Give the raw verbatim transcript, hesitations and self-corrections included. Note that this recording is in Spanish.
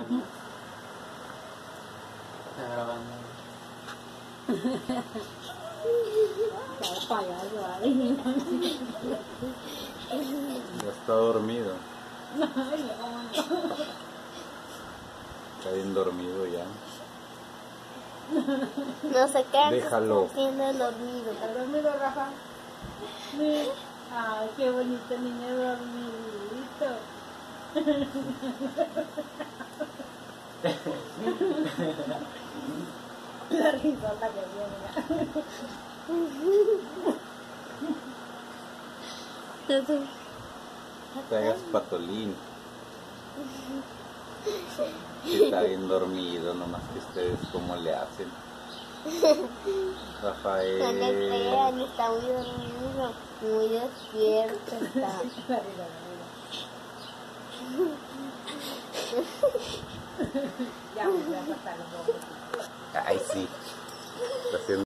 Está grabando. Ya está dormido. Está bien dormido ya. No sé qué Déjalo. está haciendo el dormido. ¿Está dormido, Rafa? Sí. Ay, qué bonito niño dormidito. La risota que viene. Te hagas patolín. Que está bien dormido, nomás que ustedes cómo le hacen. Rafael. No le crean, está muy dormido, muy despierto. Está. Ya, voy a pasar los ojos. Ay, sí. Está haciendo